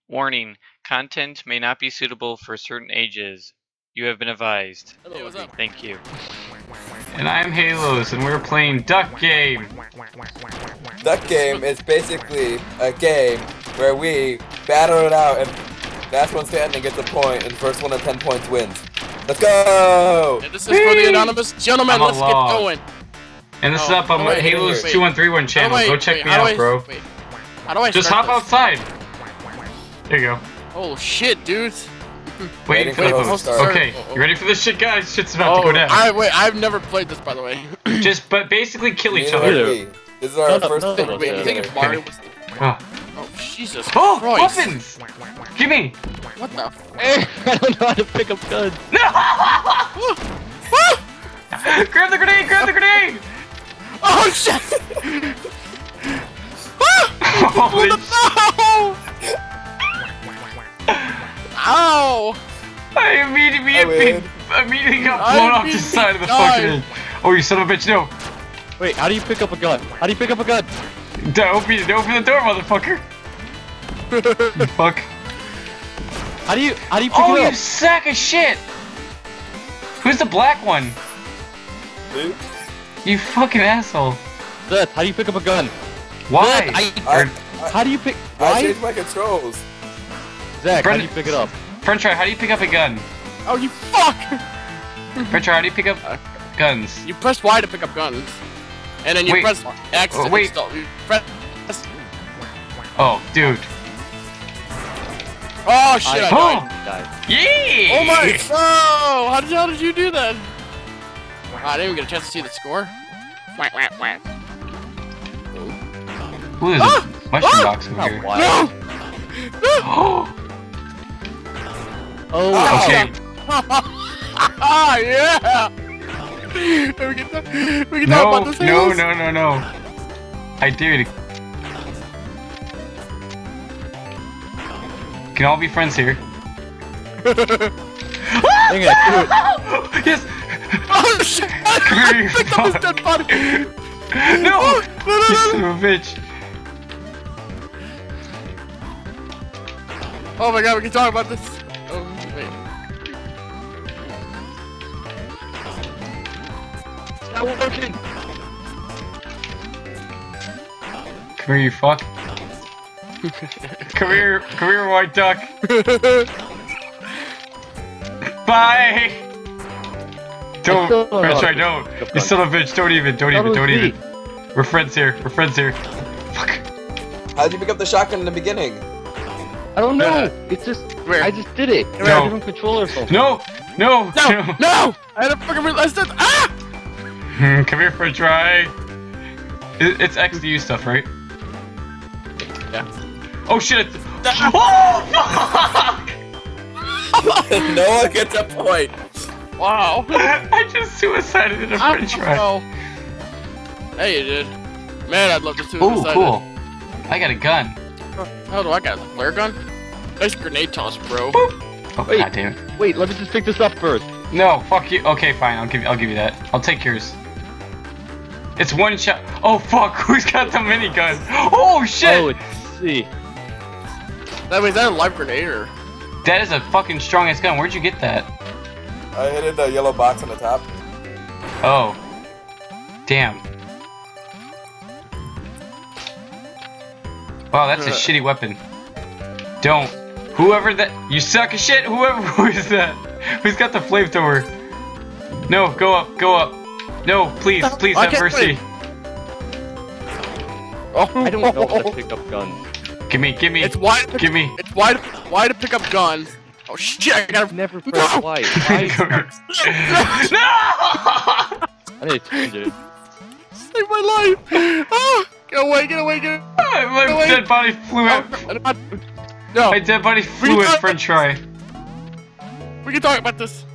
Warning, content may not be suitable for certain ages. You have been advised. Hey, what's up? Thank you. And I'm Halos, and we're playing Duck Game. Duck Game is basically a game where we battle it out, and last one standing gets a point, and first one at 10 points wins. Let's go! And this is for the anonymous gentleman. Let's get log. going. And this is up on wait, Halos wait. 2131 channel. Go check me out, bro. How do I Just start hop this? outside. There you go. Oh shit, dude. Waiting for for the the host. start. Okay, you ready for this shit, guys? Shit's about to go down. I've never played this, by the way. But basically kill each Neither other. have we. This is our first Wait, time. you think if Mario was... Oh, Oh, Jesus oh Christ. weapons! Give me! What the f... I don't know how to pick up guns. No! Grab the grenade! Grab the grenade! Oh, shit! Holy No! Ow! I immediately got blown off the side of the fucking edge. Oh, you son of a bitch, no! Wait, how do you pick up a gun? How do you pick up a gun? Don't open the door, motherfucker! You fuck. How do you pick Oh, it you up? sack of shit! Who's the black one? Dude, You fucking asshole. Seth, how do you pick up a gun? Why? I, How do you pick? I Why? changed my controls. Zach, how do Brendan- you pick it up? French fry, how do you pick up a gun? Oh, you fuck! French fry, how do you pick up guns? You press Y to pick up guns. And then you Wait. press X to Wait. install. You press... Oh, dude. Oh, shit, I Oh! died. Yeah! Oh my... Oh! How did you do that? I didn't even get a chance to see the score. Whack, whack, whack. Ooh, there's a mushroom box over here. Why? No! Oh, Oh, okay. Ah, yeah! We can talk No, about this. no, Halos. no. I dare you to... Can all be friends here? dang it, do it. Yes! Oh shit! Come here, you I picked up his fuck. dead body! No! No, You no, son no! of a bitch. Oh my god, we can talk about this. Oh, wait. It's not working. Come here, you fuck. Come here, white duck. Bye! Don't, still don't know French how fry, to don't. pick up You son of a bitch, don't even. That was me. We're friends here, Fuck. How'd you pick up the shotgun in the beginning? I don't know. It's just, Where? I just did it. It's No. a different controller or something. No! No! No! No! I had to fucking realize that. Ah! Come here, French fry. It's X to use stuff, right? Yeah. Oh shit! Ah! Oh fuck! No one gets a point. Wow. I just suicided in a French fry. Oh. Hey, you did. Man, I'd love to see Ooh, cool. I got a gun. How do I got a flare gun? Nice grenade toss, bro. Oh Wait. god damn it. Wait, let me just pick this up first. No, fuck you. Okay, fine. I'll give you that. I'll take yours. It's one shot. Oh fuck! Who's got the minigun? Oh shit! Oh, it's C. That means that a live grenade or? That is a fucking strong ass gun. Where'd you get that? I hit the yellow box on the top. Oh. Damn. Wow, that's a shitty weapon. Don't. Whoever that. You suck of shit. Who is that? Who's got the flamethrower? No, go up. No, please, I have can't mercy. Oh, I don't know how to pick up guns. Give me. It's wide. Give me. It's wide to pick up guns. Oh shit! I gotta. Never press Y. Why? Come here. No! I need to change it. Save my life! Oh, get away! My dead body flew out. No, My dead body flew at French fry. we can talk about this.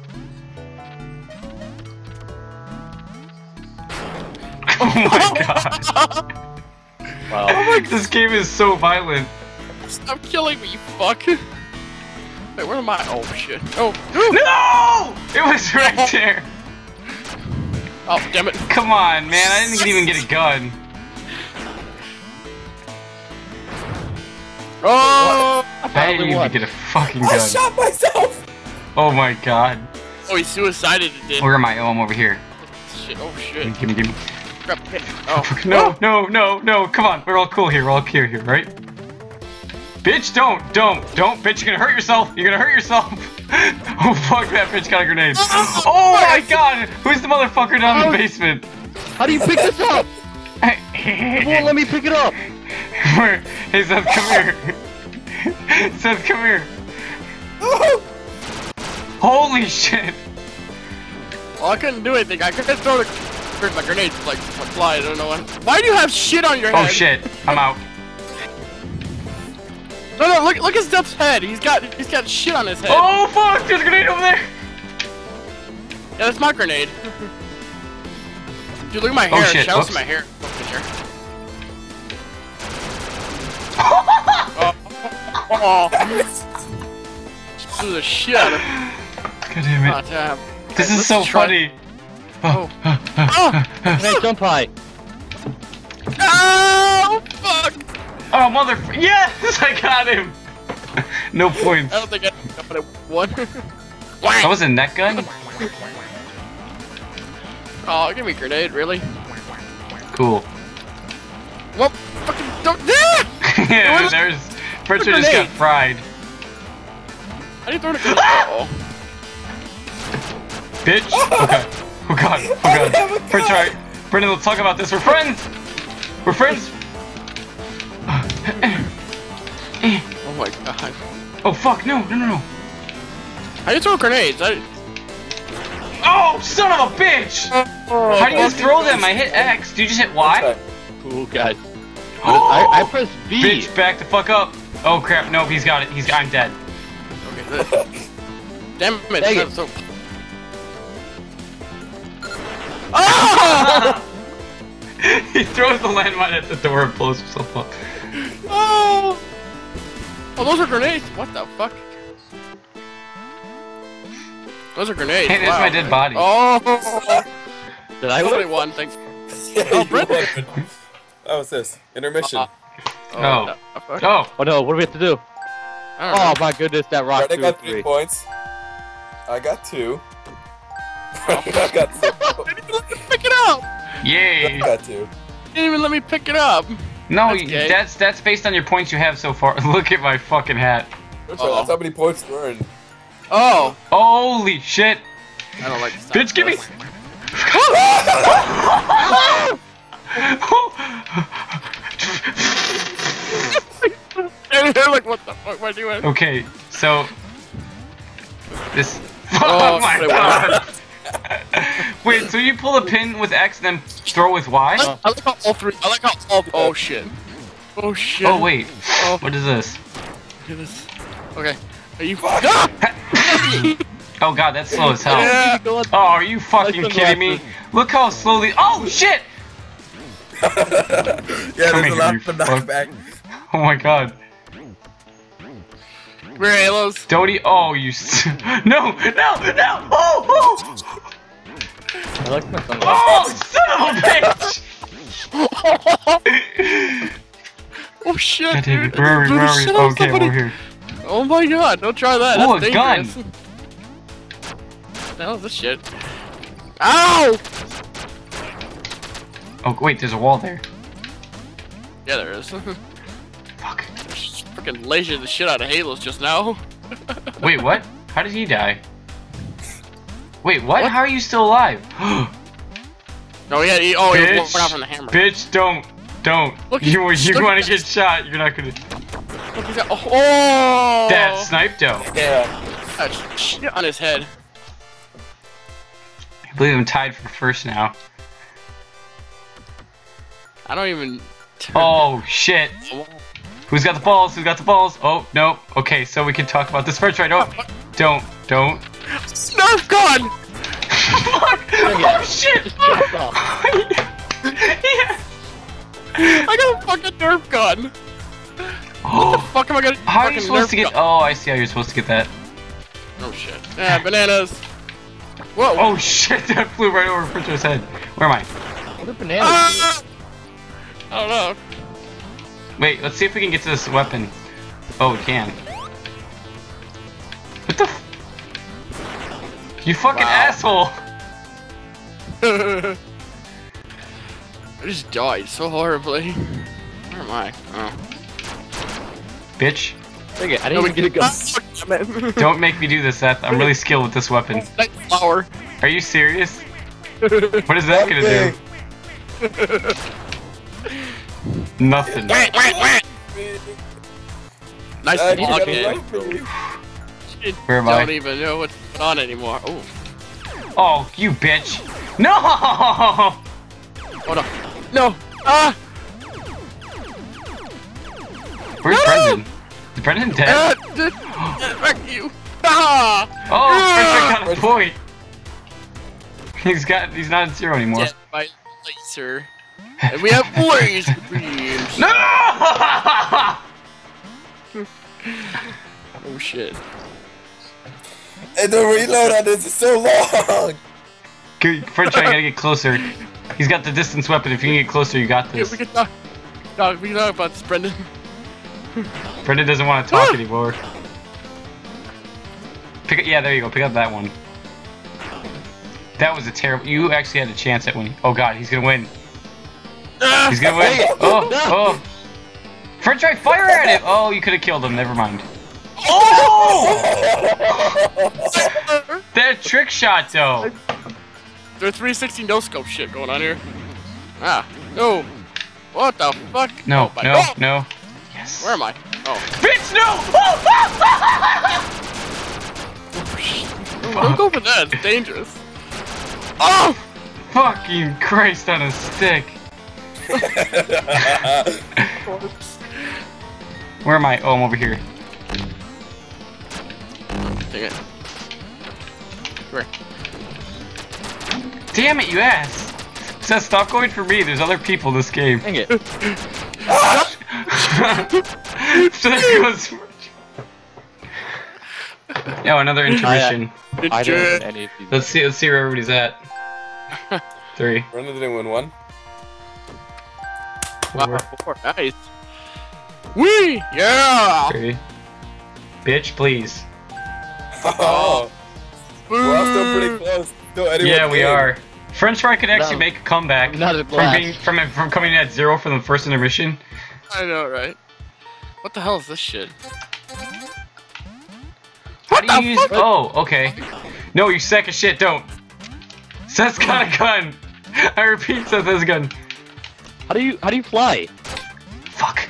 Oh my god. Wow. This game is so violent. Stop killing me, you fuck! Wait, where am I? Oh shit! Oh No! It was right there. Oh, damn it. Come on, man. I didn't even get a gun. Oh! I didn't even get a fucking I gun. shot myself! Oh my god. Oh, he suicided it, did. Where am I? Oh, I'm over here. Shit. Oh, shit. Gimme, gimme. Crap. Oh. No, no, no, no. Come on. We're all cool here. We're all clear here, right? Bitch, don't. Bitch, you're gonna hurt yourself. You're gonna hurt yourself. Oh, fuck, that bitch got a grenade. Oh my god. Who's the motherfucker down in the basement? How do you pick this up? It won't let me pick it up. Hey, Seth, come here. Seth, come here. Holy shit. Well, I couldn't do anything. I couldn't throw my grenades like fly. I don't know why. Why do you have shit on your head? Oh shit. I'm out. No, look at Steph's head. He's got shit on his head. Oh fuck, there's a grenade over there. Yeah, that's my grenade. Dude, look at my hair. Oh, shit. Shout out to Whoops. my hair. Oh. Blew the shit out of him. God damn it. Oh, damn. This is Let's so try- funny. Oh. Hey, jump high. Oh, fuck! Oh motherfucker. Yes, I got him. No points. I don't think I but I won. That was a net gun? Oh, give me a grenade, really? Cool. Well, fucking don't. Yeah, there's. Fletcher just got fried. How do you throw a grenade? Oh. Bitch. Okay. Oh god. Oh god. Fletcher, alright. Brendan, let's talk about this. We're friends. We're friends. Oh my god. Oh fuck, no. How do you throw grenades? Oh, son of a bitch! How do you throw them? I hit X. Do you just hit Y? Ooh, God. Oh, I pressed B. bitch, back the fuck up. Oh crap, no, he's got it. I'm dead. Okay. Damn it. Dang That's it. so... Oh! He throws the landmine at the door and blows himself up. Oh! Oh, those are grenades. What the fuck? Those are grenades. Hey, there's wow. my dead body. Oh! Did I Somebody win? won. Thanks. Oh, Brendan. That was this. Intermission. Oh. what the fuck? Oh, Oh no, what do we have to do? I don't know. Oh my goodness, that rock Brendan threw got 3 3. points. I got 2. I got 6. They didn't even let me pick it up. I yay! got 2. They didn't even let me pick it up. No, That's gay. that's based on your points you have so far. Look at my fucking hat. That's how many points you earned. Oh. Holy shit! I don't like this. Bitch, give me. They're like, what the fuck am I doing? Okay, so this. Oh, Oh my sorry, god! Wait, so you pull a pin with X, then throw with Y? I like how all three. I like how all. Oh shit. Oh shit. Oh wait, Oh. what is this? Look at this. Okay. Are you? Ah! Oh god, that's slow as hell. Yeah. Oh, are you fucking Like the kidding me? Look how slowly. Oh shit! Yeah, Come there's a here, lot you of fuck. knockback. Oh my god. We're halos. Dodie, oh you. No! Oh! Oh! I like my sunglasses. Oh! Son of a bitch! Oh shit, God damn it, dude. where are we? Dude, Where are we? shit on Okay, somebody. we're here. Oh my god, don't try that. Ooh, That's a gun. dangerous. What the hell is this shit? Ow! Oh wait, there's a wall there. Yeah, there is. Fuck. Freaking lasered the shit out of Halos just now. Wait, what? How did he die? Wait, what? How are you still alive? No, yeah, he went Bitch. out from the hammer. Bitch, don't. Look, You look want at to get shot, you're not gonna. Look, he's got, oh! That sniped though. Yeah. That shit on his head. I believe I'm tied for first now. I don't even. Oh shit. Who's got the balls? Who's got the balls? Oh, no. Okay, so we can talk about this first, right? Oh, don't. Nerf gun! Fuck! Oh shit! Jump off. Yeah. I got a fucking Nerf gun. Oh, Fuck am I gonna? how are you fucking supposed Nerf to get? gun? Oh, I see how you're supposed to get that. Oh shit. Yeah, bananas. Whoa. Oh shit! That flew right over Fritcho's head. Where am I? What are bananas? Ah! I don't know. Wait, let's see if we can get to this weapon. Oh, we can. What the f- You fucking asshole! I just died so horribly. Where am I? Oh. Bitch. Dang it, I didn't even get a gun. Don't make me do this, Seth. I'm really skilled with this weapon. Night flower. Are you serious? What is that gonna do? Nothing. Nice You block gotta it. like me. Where am Don't I? even know what's going on anymore. Oh, Oh, you bitch. No! hold on. No. Ah! Where's No! Brendan? Is Brendan dead? Fuck you. Ah! Oh, Brendan got a point. He's not at 0 anymore. Dead by laser. And we have laser beams. No! Oh shit. And the reload on this is so long! French, I gotta get closer. He's got the distance weapon. If you can get closer, you got Yeah, this. we can talk. We can talk about this, Brendan. Brendan doesn't want to talk anymore. Yeah, there you go. Pick up that one. That was a terrible. You actually had a chance at winning. Oh god, he's gonna win. He's gonna win. Oh. French, try fire at it. Oh, you could have killed him. Never mind. Oh! That trick shot, though. There's 360 no scope shit going on here. Ah, no. What the fuck? No, Oh, my no, God. no. Yes. Where am I? Oh. Bitch, no! Don't go for that. It's dangerous. Oh! Fucking Christ on a stick. Where am I? Oh, I'm over here. Dang it. Where? Damn it, you ass! Seth, stop going for me. There's other people in this game. Dang it. Seth goes. Oh, another intermission. I didn't win any of these. Let's see where everybody's at. 3. Brendan didn't win one. Wow, 4. Nice. Wee! Yeah! 3. Bitch, please. Oh, we're all still pretty close. Still anyone's Yeah, we game. are. French fry could actually No. make a comeback Not at from last. from coming in at 0 from the first intermission. I know, right? What the hell is this shit? How do you use? Oh, okay. No, you sack of shit. Don't. Seth's got a gun. I repeat, Seth has a gun. How do you fly? Fuck.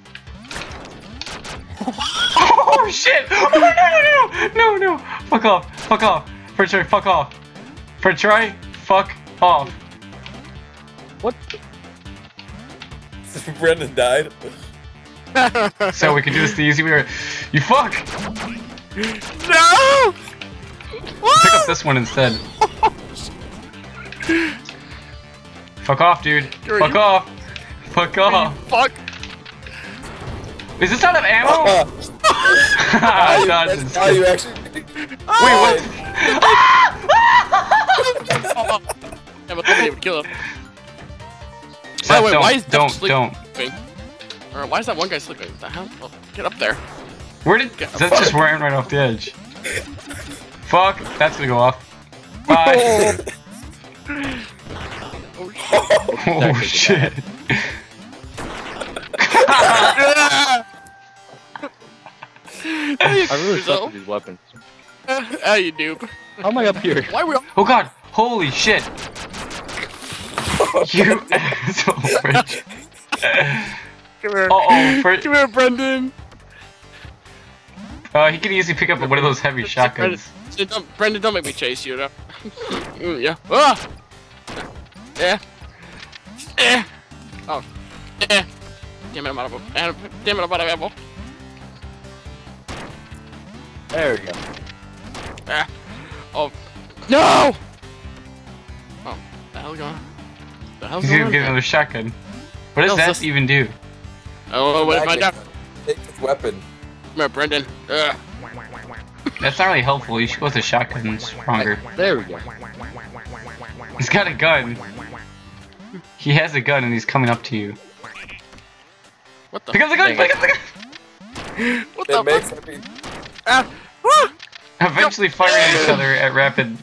Oh shit! Oh no! Fuck off! Fuck off! French try, fuck off! French try, fuck off! What? Brendan died. So we can do this the easy way. You fuck! No! Pick up this one instead. Fuck off, dude. You're- Fuck off. Fuck off. Fuck! Is this out of ammo? I dodged That's it. how you actually. Wait, what? Yeah, but I didn't even kill him. Seth, wait, why is Def don't. sleeping? Or why is that one guy sleeping? What the hell? Oh, get up there. Where did that's just ran right off the edge? Fuck, that's gonna go off. Bye. Oh shit. I really suck with these weapons. Ah, you noob. How am I up here? Why are we all... Oh god, holy shit. You asshole, French. Come here. Uh-oh, French. Come here, Brendan. He can easily pick up one of those heavy shotguns. Brendan, don't make me chase you, though. Yeah. Ah! Yeah. Yeah. Oh. Yeah. Damn it, I'm out of ammo. Damn it, I'm out of ammo. There we go. Ah. Oh. No! Oh. The hell going on? The hell's He's going gonna on? get another shotgun. What does No, that sus- even do? Oh, what if I die? Take this weapon. Come here, Brendan. Ugh. That's not really helpful. You should go with a shotgun. It's stronger. There we go. He's got a gun. He has a gun and he's coming up to you. What the? Pick up the gun! Pick up the gun! What It the makes fuck? me. Ah! Ah! eventually firing at each other at rapid.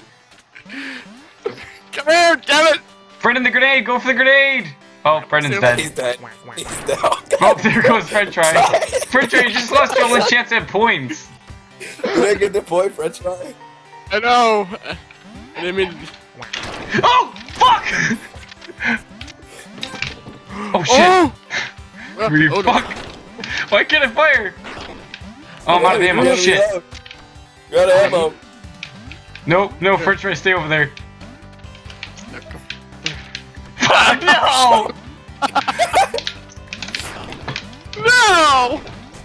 Come here, damn it! Brendan, the grenade! Go for the grenade! Oh, Brendan's He's dead. dead. He's dead. Oh, Oh, there goes French fry. French fry, you just lost your only chance at points. Did I get the point, French fry? I know. I mean, Oh, fuck! Oh shit! oh! You Oh, no. fuck! Why can't I fire? Oh, I'm out of ammo. You're Shit. out of ammo. No, no, French fry, stay over there. Fuck, no! No!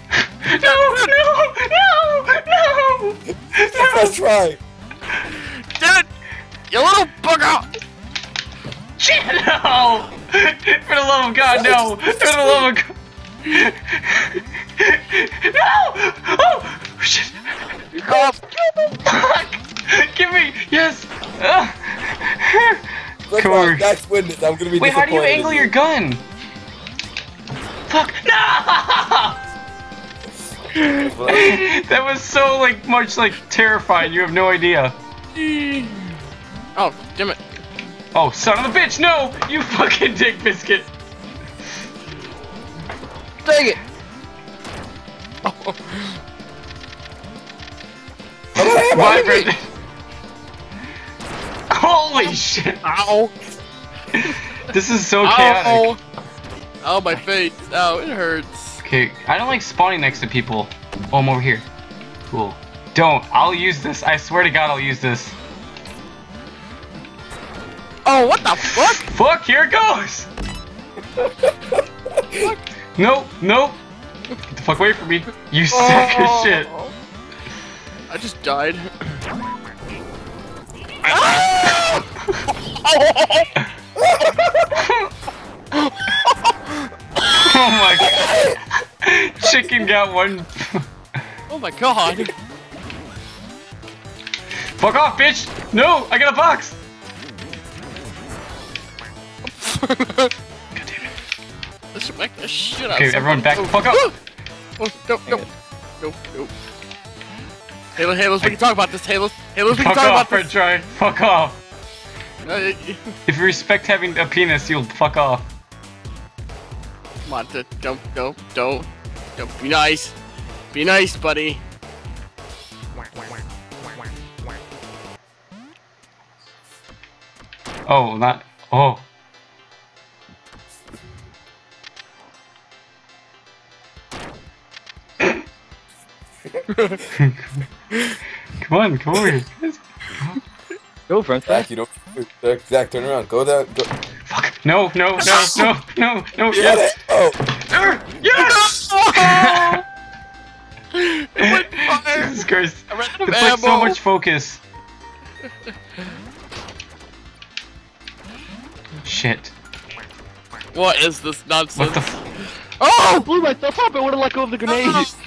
No! French fry. Damn it! You little bugger! Shit, no! For the love of God, no! For the love of God! No! Oh! Shit! Oh, Fuck! Give me! Yes! French Come fry, on. that's witness. I'm gonna be Wait, how do you disappointed in angle your gun? Fuck! No! That was so much terrifying. You have no idea. oh, damn it. Oh, son of a bitch! No! You fucking dick biscuit! Dang it! Oh, Bye, Brendan. Holy shit! ow! This is so chaotic. Ow! Ow, my face. Ow, it hurts. Okay, I don't like spawning next to people. Oh, I'm over here. Cool. Don't. I'll use this. I swear to God, I'll use this. Oh, what the fuck? Fuck, here it goes! Nope, nope. Get the fuck away from me. You sack of shit. I just died. Oh my god. Chicken got one. Oh my god. Fuck off, bitch! No, I got a box! God damn it. Let's smack the shit out Okay, of everyone back the somebody. fuck up! Oh, no, no. No, no. Halos, we can talk about this, Halos, we can Fuck talk off, about Fred this. Try. Fuck off. Come If you respect having a penis, you'll fuck off. on, don't. Be nice. Be nice, buddy. Oh, not. Oh. Come on, come over here. Go, French fry. Zach, you don't. Zach, turn around. Go down. Go. Fuck. No, no, no, no, no, no, Get yes! it. Oh. Yes! It went fire. Jesus Christ. I ran out of It's like so ammo. much focus. Shit. What is this nonsense? What the f- I Oh! blew myself up. I would have let go of the grenade.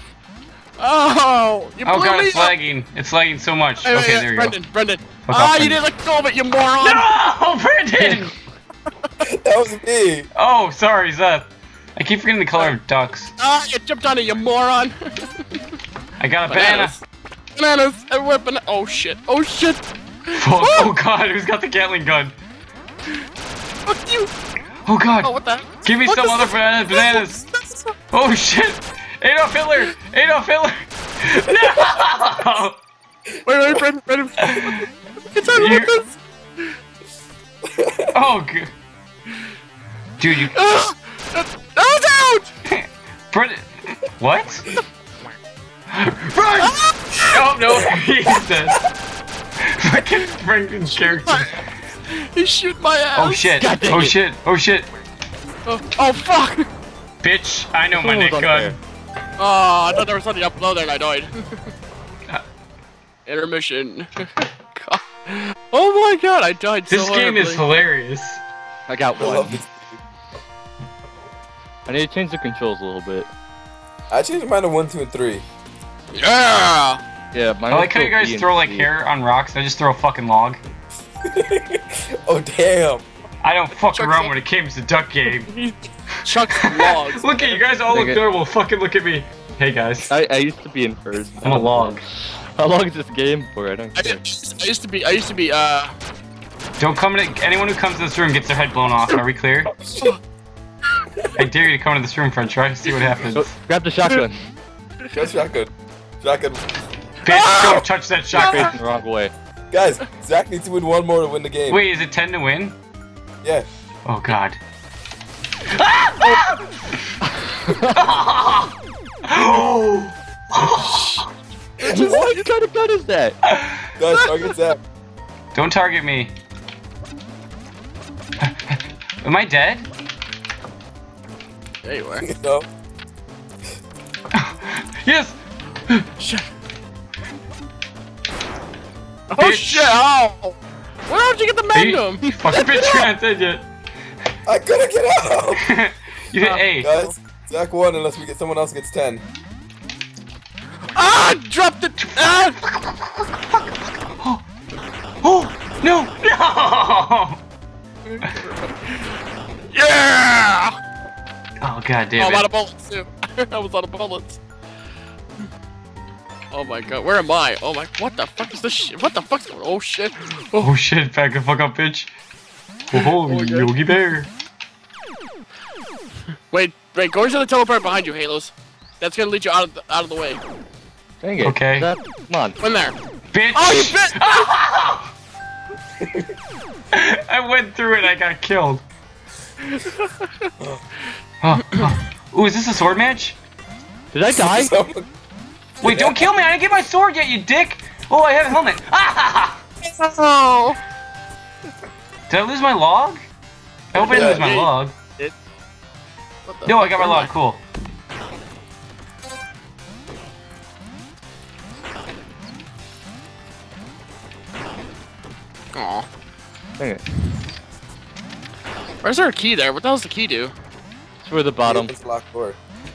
Oh! You Oh blew god, me it's up. lagging. It's lagging so much. Hey, Okay, hey, there you Brendan, go. Brendan. Fuck Ah, off, you Brendan. didn't let go of it, you moron! No, Brendan! That was me. Oh, sorry, Zeth. I keep forgetting the color of ducks. Ah, you jumped on it, you moron! I got a banana. Bananas! Everywhere banana! Oh shit! Oh shit! Fuck. Oh god, who's got the Gatling gun? Fuck you! Oh god. Oh, what the? Give me What some the- other bananas. Oh shit! Adolf Hitler! Adolf Hitler! No! Wait, Brendan! It's on You- this! Oh god. Dude, you. Ah! Out! Brendan. What? Run! Oh no, he's dead. Fucking Brendan's character. He shoot my ass! Oh shit. God dang Oh it. shit. Oh shit. Oh fuck! Bitch, I know my Someone Nick was gun. unfair. Oh, I thought there was something up below there and I died. Uh. Intermission. God. Oh my god, I died so This game is horribly. hilarious. I got I love one. this. I need to change the controls a little bit. I changed mine to 1, 2, and 3. Yeah! Yeah, mine I was like how you still guys B and throw like C. hair on rocks. I just throw a fucking log. Oh damn. I don't fuck Chuck around some- when it comes to duck game. He chucks logs. Look at you guys all look Nigga. adorable. Fucking look at me. Hey guys. I used to be in first. I'm a log. How long is this game for? I don't I care. used to be. Don't come in. Anyone who comes to this room gets their head blown off. Are we clear? I dare you to come into this room, French. Try to see what happens. Go, grab the shotgun. Go shotgun. Shotgun. Bitch, don't touch that shotgun. Facing the wrong way. Guys, Zach needs to win one more to win the game. Wait, is it 10 to win? Yeah. Oh god. What kind of gun is that? Guys, target Zach. Don't target me. Am I dead? There you are. No. Yes! Shit. Oh Bitch. shit! Oh! Where did you get the magnum? You fucking bitch, you're not dead yet. I couldn't get out! You hit A. Guys, Zach won unless we get someone else gets 10. Ah! Dropped it! Ah! Oh! No! No! Yeah! Oh god Oh, damn I'm out it. of bullets too. I was out of bullets. Oh my god, where am I? Oh my, what the fuck is this shit? What the fuck's going on? Oh shit. Oh shit, back the fuck up, bitch. Oh, Oh, yeah. Yogi Bear. Wait, go into the teleport behind you, Halos. That's gonna lead you out of the way. Dang it. Okay. Come on. In there. Bitch! Oh, you bit! I went through it, I got killed. Ooh, is this a sword match? Did I die? Someone- Wait, don't kill me! I didn't get my sword yet, you dick! Oh, I have a helmet. Ah! Oh. Did I lose my log? I hope I didn't lose my Yeah. log. What the No, I fuck? got my Where am log. Cool. Aw. Dang it. Where's there a key there? What the hell's the key do? It's for the bottom. It's locked door.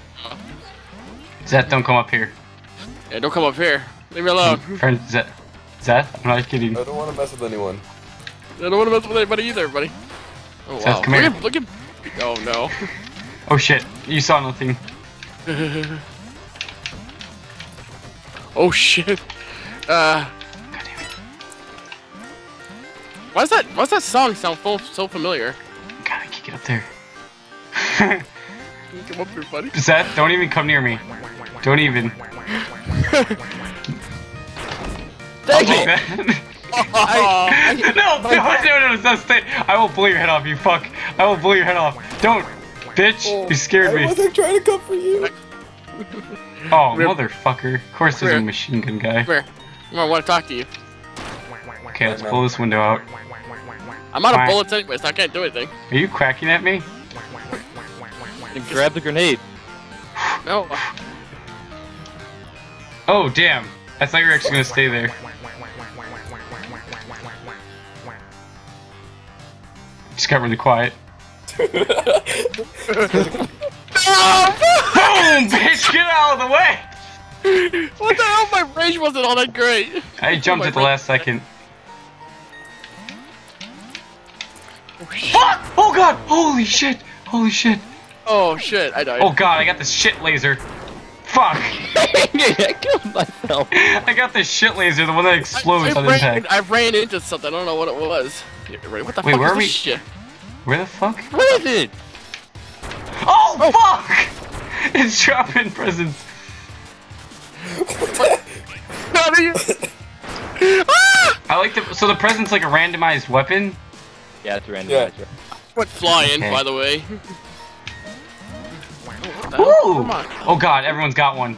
Zeth, don't come up here. Yeah, don't come up here. Leave me alone. Friend, Zeth, I'm not kidding. I don't want to mess with anyone. I don't want to mess with anybody either, buddy. Oh Seth, wow. come here. Look at. Oh no. Oh shit, you saw nothing. Oh shit. God damn it. Why's that song sound so familiar? God, I can't get up there. Come up here, buddy. Zeth, don't even come near me. Don't even. Thank Like you. that. Oh, No, Zeth, stay. I will blow your head off, you fuck. I will blow your head off. Don't. Bitch, you scared I me. wasn't trying to come for you. Oh, motherfucker. Of course there's a Where? machine gun guy. Come here. I want to talk to you. Okay, let's pull this window out. I'm out of Why? bullets anyway, so I can't do anything. Are you cracking at me? And grab the grenade. No. Oh, damn. I thought you were actually gonna stay there. Just got really quiet. Boom, bitch, get out of the way! What the hell? My range wasn't all that great. I jumped at the last second. Oh shit. Fuck! Oh god! Holy shit! Holy shit! Oh shit, I died. Oh god, I got this shit laser. Fuck! I killed myself. I got this shit laser, the one that explodes on impact. I ran into something. I don't know what it was. What the Wait, fuck where is are we- this shit? Where the fuck? What is it? Oh, fuck! It's dropping presents. How do you? Ah! I like the so the present's like a randomized weapon. Yeah, it's random. Yeah. Went flying, Okay. by the way. What the hell? Ooh! Come on. Oh god, everyone's got one.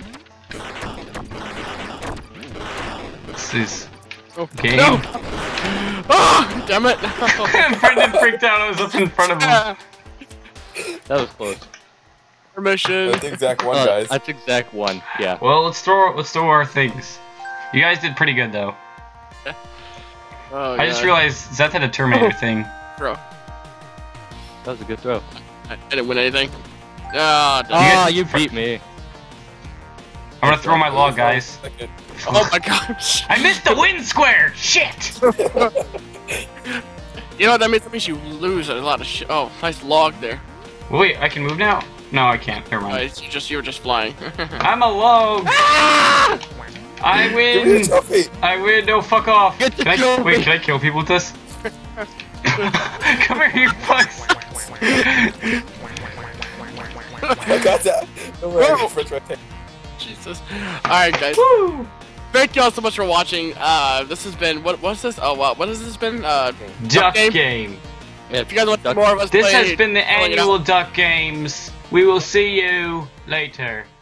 This is Oh, game. no. Ah, damn it. Brendan freaked out. I was up in front of him. Ah, That was close. Permission. I think Zach won, guys. That's exact one. Yeah. Well, let's throw our things. You guys did pretty good though. Oh, I just God. realized Zeth had a Terminator thing. Bro, That was a good throw. I didn't win anything. Ah, damn. Ah, you beat me. I'm gonna throw my log, guys. Oh my gosh. I missed the win square. Shit. You know what that means? That means you lose a lot of shit. Oh, nice log there. Wait, I can move now. No, I can't. Never mind. You were just flying. I'm alone. Ah! I Give me the win. trophy. I win. No, fuck off. Get the Can I, trophy. wait, can I kill people with this? Come here, you fucks. I got that. Don't worry, Whoa. first right there. Jesus. Alright, guys. Woo. Thank you all so much for watching. This has been what's this? Oh, what has this been? Duck game. If you guys want more of us This play, has been the filling it out. annual Duck Games. We will see you later.